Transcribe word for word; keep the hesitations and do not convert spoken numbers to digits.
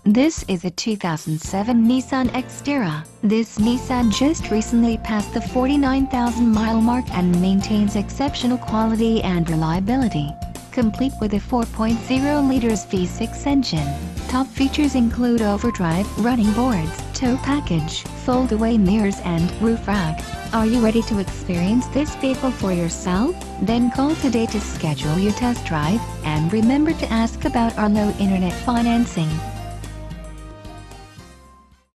This is a two thousand seven Nissan Xterra. This Nissan just recently passed the forty-nine thousand mile mark and maintains exceptional quality and reliability. Complete with a four point oh liters V six engine. Top features include overdrive, running boards, tow package, foldaway mirrors and roof rack. Are you ready to experience this vehicle for yourself? Then call today to schedule your test drive, and remember to ask about our low internet financing.